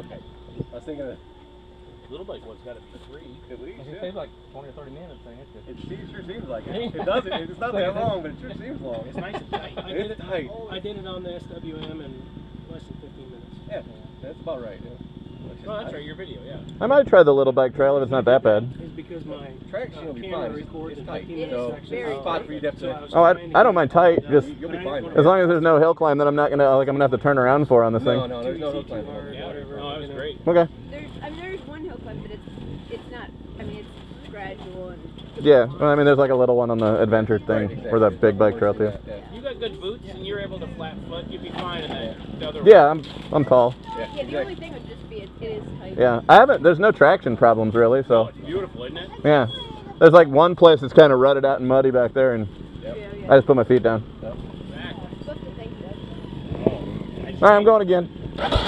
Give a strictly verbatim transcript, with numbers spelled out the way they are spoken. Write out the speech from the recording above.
Okay. I was thinking of... Little bike one's got to be free. At least, It yeah. takes like twenty or thirty minutes, ain't it? It seems, sure seems like it. It doesn't. It's not that long, but it sure seems long. It's nice and tight. I did It's it, tight. I did it on the S W M in less than fifteen minutes. Yeah, that's about right. Yeah. Oh, that's right, your video, yeah. I might try the little bike trail if it's not that bad. It's because my Traction uh, will be camera fine. It's- records it's in tight. fifteen It minute is sections. very So spot for you to have so to- I was Oh, I, trying to I don't get mind it tight. done, Just You'll but be I fine didn't with wanna as long as there's no hill climb that I'm not gonna like I'm gonna have to turn around for on this No, thing. no, there's no too hook easy, climb. too hard, Yeah. whatever, No, that was you know. great. Okay. There's, I mean, there's one hill climb, but it's it's not. I mean, it's gradual and. Yeah. Well, I mean, there's like a little one on the adventure thing Right, exactly. or that big bike trail too. Yeah. You got good boots and you're able to flat foot, you'd be fine in that the other Yeah, I'm I'm tall. Yeah, Yeah, the exactly. only thing would just be it, it is tight. Yeah, I haven't. There's no traction problems really, Oh, so it's beautiful, isn't it? yeah. There's like one place that's kind of rutted out and muddy back there, and Yep. Yeah, yeah. I just put my feet down. Yep. Exactly. Supposed to think that. Oh, All right, I'm going again.